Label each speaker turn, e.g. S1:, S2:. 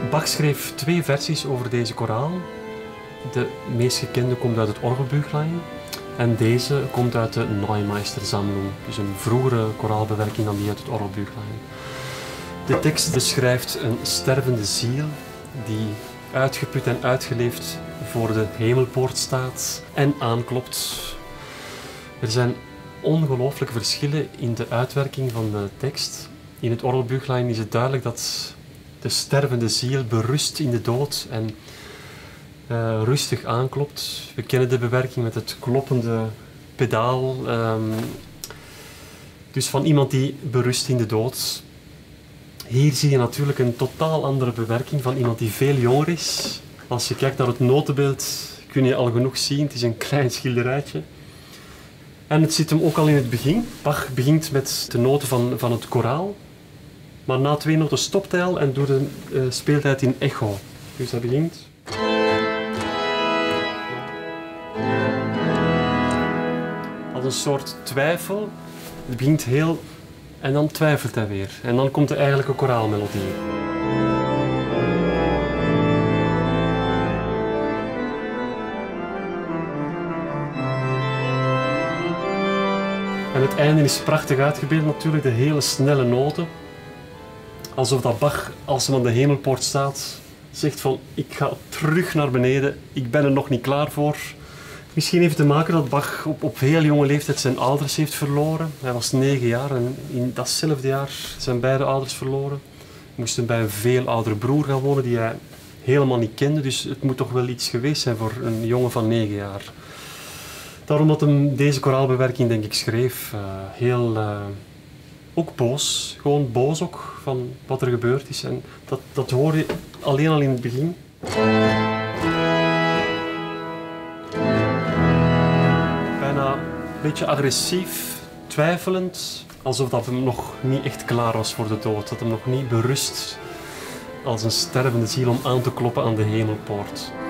S1: Bach schreef 2 versies over deze koraal. De meest gekende komt uit het Orgelbüchlein en deze komt uit de Neumeister-Sammlung, dus een vroegere koraalbewerking dan die uit het Orgelbüchlein. De tekst beschrijft een stervende ziel die uitgeput en uitgeleefd voor de hemelpoort staat en aanklopt. Er zijn ongelooflijke verschillen in de uitwerking van de tekst. In het Orgelbüchlein is het duidelijk dat de stervende ziel berust in de dood en rustig aanklopt. We kennen de bewerking met het kloppende pedaal. Dus van iemand die berust in de dood. Hier zie je natuurlijk een totaal andere bewerking van iemand die veel jonger is. Als je kijkt naar het notenbeeld kun je al genoeg zien. Het is een klein schilderijtje. En het zit hem ook al in het begin. Bach begint met de noten van het koraal. Maar na 2 noten stopt hij al en doet de speeltijd in echo. Dus hij begint. Als een soort twijfel. Het begint heel... En dan twijfelt hij weer. En dan komt de eigenlijke koraalmelodie. En het einde is prachtig uitgebeeld natuurlijk, de hele snelle noten. Alsof dat Bach, als hij aan de hemelpoort staat, zegt van ik ga terug naar beneden, ik ben er nog niet klaar voor. Misschien heeft het te maken dat Bach op heel jonge leeftijd zijn ouders heeft verloren. Hij was 9 jaar en in datzelfde jaar zijn beide ouders verloren. Hij moest bij een veel oudere broer gaan wonen die hij helemaal niet kende. Dus het moet toch wel iets geweest zijn voor een jongen van 9 jaar. Daarom dat hij deze koraalbewerking denk ik schreef. Ook boos. Gewoon boos ook van wat er gebeurd is. En dat hoor je alleen al in het begin. Een beetje agressief, twijfelend, alsof dat hem nog niet echt klaar was voor de dood. Dat hem nog niet berust als een stervende ziel om aan te kloppen aan de hemelpoort.